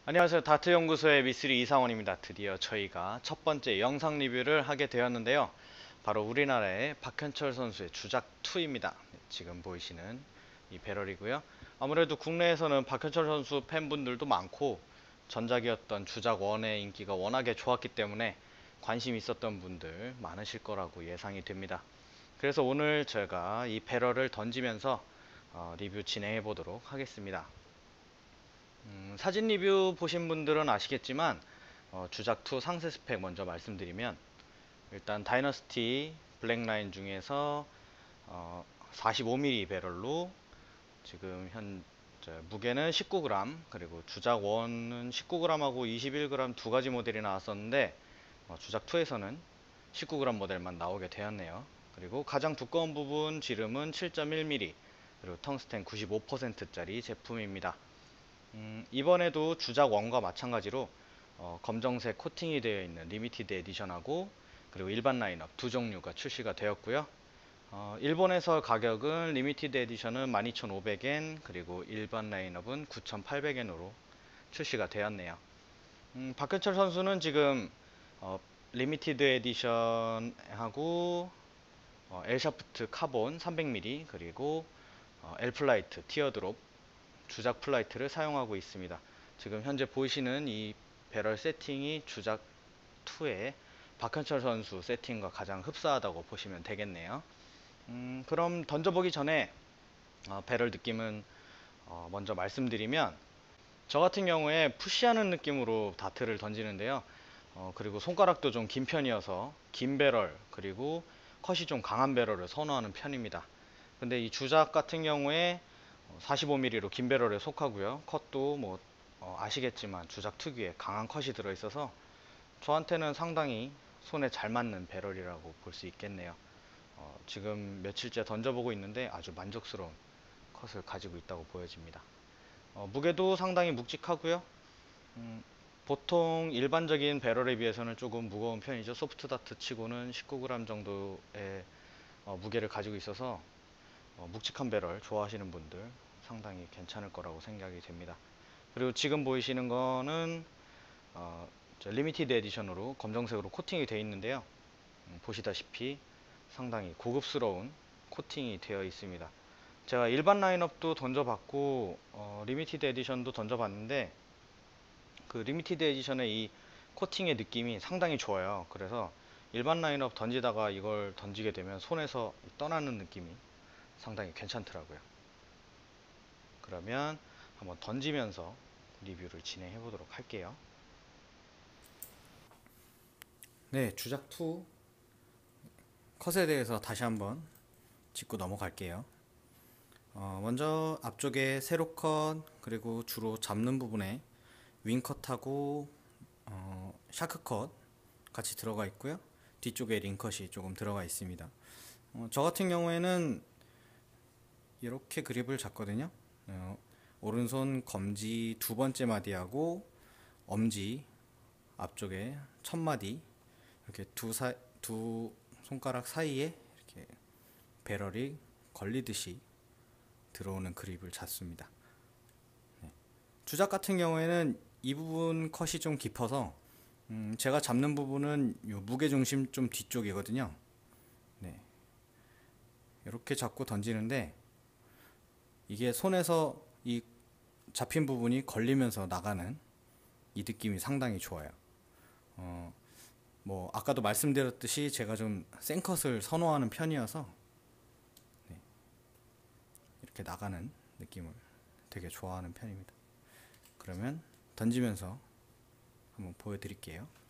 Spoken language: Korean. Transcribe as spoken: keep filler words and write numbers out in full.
안녕하세요. 다트연구소의 미쓰리 이상원입니다. 드디어 저희가 첫 번째 영상 리뷰를 하게 되었는데요. 바로 우리나라의 박현철 선수의 주작이입니다. 지금 보이시는 이 배럴이고요. 아무래도 국내에서는 박현철 선수 팬분들도 많고 전작이었던 주작일의 인기가 워낙에 좋았기 때문에 관심 있었던 분들 많으실 거라고 예상이 됩니다. 그래서 오늘 제가 이 배럴을 던지면서 어, 리뷰 진행해 보도록 하겠습니다. 음, 사진 리뷰 보신 분들은 아시겠지만 어, 주작이 상세 스펙 먼저 말씀드리면, 일단 다이너스티 블랙라인 중에서 어, 사십오 밀리미터 배럴로 지금 현 무게는 십구 그램, 그리고 주작일은 십구 그램하고 이십일 그램 두 가지 모델이 나왔었는데 어, 주작이에서는 십구 그램 모델만 나오게 되었네요. 그리고 가장 두꺼운 부분 지름은 칠 점 일 밀리미터, 그리고 텅스텐 구십오 퍼센트 짜리 제품입니다. 음, 이번에도 주작일과 마찬가지로 어, 검정색 코팅이 되어 있는 리미티드 에디션하고 그리고 일반 라인업 두 종류가 출시가 되었고요. 어, 일본에서 가격은 리미티드 에디션은 만 이천오백 엔, 그리고 일반 라인업은 구천팔백 엔으로 출시가 되었네요. 음, 박현철 선수는 지금 어, 리미티드 에디션하고 어, 엘샤프트 카본 삼백 밀리미터, 그리고 어, 엘플라이트 티어드롭 주작 플라이트를 사용하고 있습니다. 지금 현재 보이시는 이 배럴 세팅이 주작이의 박현철 선수 세팅과 가장 흡사하다고 보시면 되겠네요. 음, 그럼 던져보기 전에 어, 배럴 느낌은 어, 먼저 말씀드리면, 저 같은 경우에 푸시하는 느낌으로 다트를 던지는데요. 어, 그리고 손가락도 좀 긴 편이어서 긴 배럴, 그리고 컷이 좀 강한 배럴을 선호하는 편입니다. 근데 이 주작 같은 경우에 사십오 밀리미터로 긴 배럴에 속하고요. 컷도 뭐 어, 아시겠지만 주작 특유의 강한 컷이 들어있어서 저한테는 상당히 손에 잘 맞는 배럴이라고 볼 수 있겠네요. 어, 지금 며칠째 던져보고 있는데 아주 만족스러운 컷을 가지고 있다고 보여집니다. 어, 무게도 상당히 묵직하고요. 음, 보통 일반적인 배럴에 비해서는 조금 무거운 편이죠. 소프트 다트 치고는 십구 그램 정도의 어, 무게를 가지고 있어서 어, 묵직한 배럴 좋아하시는 분들 상당히 괜찮을 거라고 생각이 됩니다. 그리고 지금 보이시는 거는 어, 리미티드 에디션으로 검정색으로 코팅이 되어 있는데요. 음, 보시다시피 상당히 고급스러운 코팅이 되어 있습니다. 제가 일반 라인업도 던져봤고 어, 리미티드 에디션도 던져봤는데 그 리미티드 에디션의 이 코팅의 느낌이 상당히 좋아요. 그래서 일반 라인업 던지다가 이걸 던지게 되면 손에서 떠나는 느낌이 상당히 괜찮더라고요. 그러면 한번 던지면서 리뷰를 진행해 보도록 할게요. 네, 주작이 컷에 대해서 다시 한번 짚고 넘어갈게요. 어, 먼저 앞쪽에 세로 컷, 그리고 주로 잡는 부분에 윙 컷하고 어, 샤크 컷 같이 들어가 있고요. 뒤쪽에 링 컷이 조금 들어가 있습니다. 어, 저 같은 경우에는 이렇게 그립을 잡거든요. 어, 오른손 검지 두 번째 마디하고 엄지 앞쪽에 첫 마디, 이렇게 두, 사, 두 손가락 사이에 이렇게 배럴이 걸리듯이 들어오는 그립을 잡습니다. 네. 주작 같은 경우에는 이 부분 컷이 좀 깊어서 음, 제가 잡는 부분은 요 무게중심 좀 뒤쪽이거든요. 네. 이렇게 잡고 던지는데 이게 손에서 이 잡힌 부분이 걸리면서 나가는 이 느낌이 상당히 좋아요. 어, 뭐 아까도 말씀드렸듯이 제가 좀 센 컷을 선호하는 편이어서 네, 이렇게 나가는 느낌을 되게 좋아하는 편입니다. 그러면 던지면서 한번 보여드릴게요.